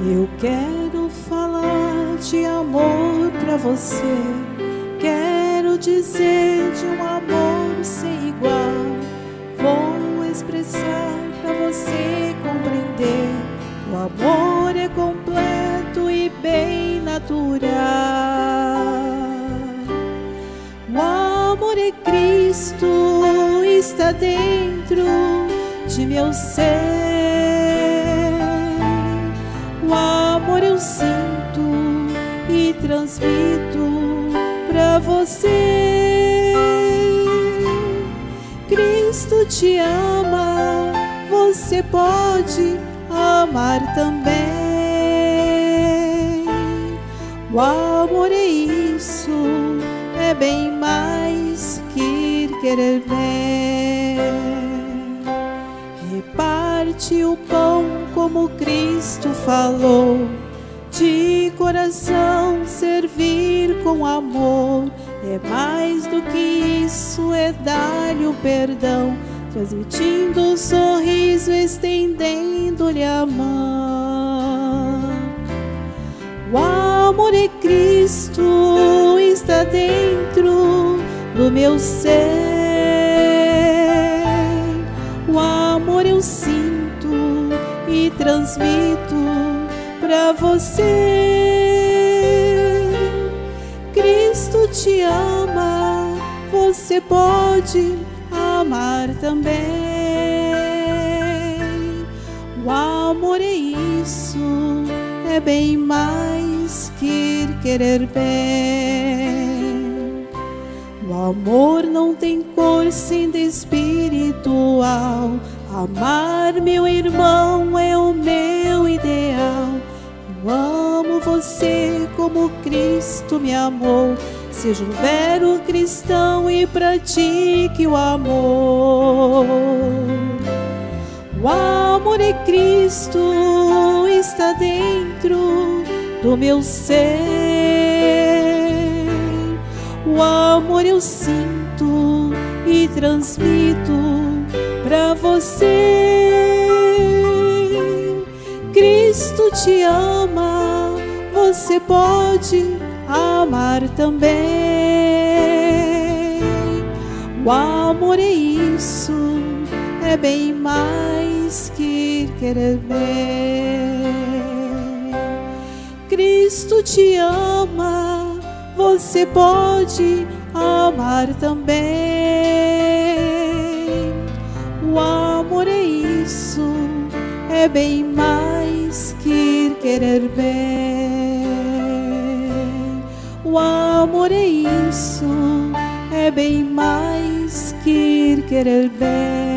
Eu quero falar de amor pra você, quero dizer de um amor sem igual. Vou expressar pra você compreender, o amor é completo e bem natural. O amor é Cristo, está dentro de meu ser. O amor eu sinto e transmito pra você. Cristo te ama, você pode amar também. O amor é isso, é bem mais que querer bem. Reparte o pão como Cristo falou, de coração servir com amor. É mais do que isso, é dar-lhe o perdão, transmitindo um sorriso, estendendo-lhe a mão. O amor é Cristo, está dentro do meu ser. O amor eu sinto e transmito pra você. Cristo te ama, você pode amar também. O amor é isso, é bem mais que querer bem. O amor não tem cor, sendo espiritual. Amar meu irmão é o meu ideal. Eu amo você como Cristo me amou. Seja um verdadeiro cristão e pratique o amor. O amor é Cristo, está dentro do meu ser. O amor eu sinto e transmito pra você. Cristo te ama, você pode amar também. O amor é isso, é bem mais que querer bem. Cristo te ama, você pode amar também. O amor é isso, é bem mais que querer bem. O amor é isso, é bem mais que querer bem.